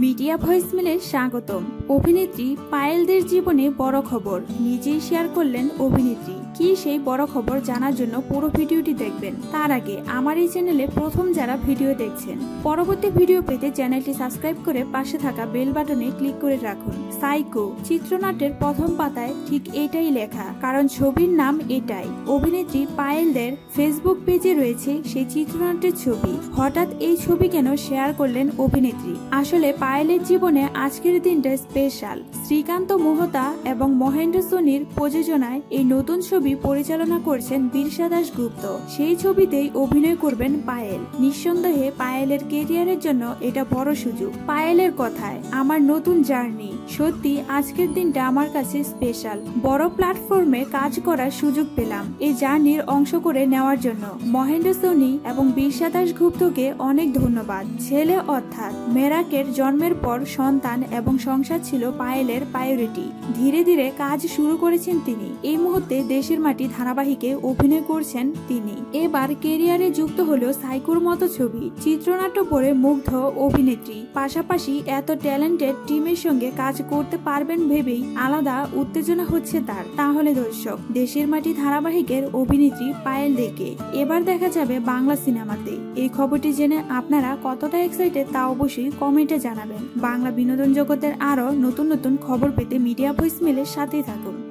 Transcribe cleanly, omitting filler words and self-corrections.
Media ভয়েসমেলে স্বাগতম। অভিনেত্রী পায়েলদের জীবনে বড় খবর নিজেই শেয়ার করলেন অভিনেত্রী। কি সেই বড় খবর জানার জন্য পুরো ভিডিওটি দেখবেন। তার আগে আমার এই চ্যানেলে প্রথম যারা ভিডিও দেখছেন, পরবর্তী ভিডিও পেতে চ্যানেলটি সাবস্ক্রাইব করে পাশে থাকা বেল বাটনে ক্লিক করে রাখুন। সাইকো চিত্রনাট্যের প্রথম পাতায় ঠিক এটাই লেখা, কারণ ছবির নাম এটাই। অভিনেত্রী পায়েলদের ফেসবুক পেজে রয়েছে সেই চিত্রনাট্যের ছবি। হঠাৎ এই ছবি কেন শেয়ার করলেন অভিনেত্রী? আসলে পায়েলের জীবনে আজকের দিনটা স্পেশাল। শ্রীকান্ত মোহতা এবং মহেন্দ্র সোনির প্রযোজনায় এই নতুন ছবি পরিচালনা করছেন বীরসা দাশগুপ্ত। সেই ছবিতেই অভিনয় করবেন পায়েল। নিঃসন্দেহে পায়েলের কেরিয়ারের জন্য এটা বড় সুযোগ। পায়েলের কথায়, আমার নতুন জার্নি, সত্যি আজকের দিনটা আমার কাছে স্পেশাল। বড় প্ল্যাটফর্মে কাজ করার সুযোগ পেলাম এই জার্নির অংশ করে নেওয়ার জন্য। মহেন্দ্র সোনি এবং বীরসা দাশগুপ্তকে অনেক ধন্যবাদ। ছেলে অর্থাৎ মেরাকের জন্মের পর সন্তান এবং সংসার ছিল পায়েলের প্রায়োরিটি। ধীরে ধীরে কাজ শুরু করেছেন তিনি। এই মুহূর্তে দেশের মাটি ধারাবাহিকে অভিনয় করছেন তিনি। এবার কেরিয়ারে যুক্ত হলো সাইকোর মতো ছবি। চিত্রনাট্য পড়ে মুগ্ধ অভিনেত্রী। পাশাপাশি এত ট্যালেন্টেড টিমের সঙ্গে কাজ করতে পারবেন ভেবেই আলাদা উত্তেজনা হচ্ছে তার। তাহলে দর্শক, দেশের মাটি ধারাবাহিকের অভিনেত্রী পায়েল দেখে এবার দেখা যাবে বাংলা সিনেমাতে। এই খবরটি জেনে আপনারা কতটা এক্সাইটেড তা অবশ্যই কমেন্টে জানাবেন। বাংলা বিনোদন জগতের আরো নতুন নতুন খবর পেতে মিডিয়া ভয়েসমেলের সাথেই থাকুন।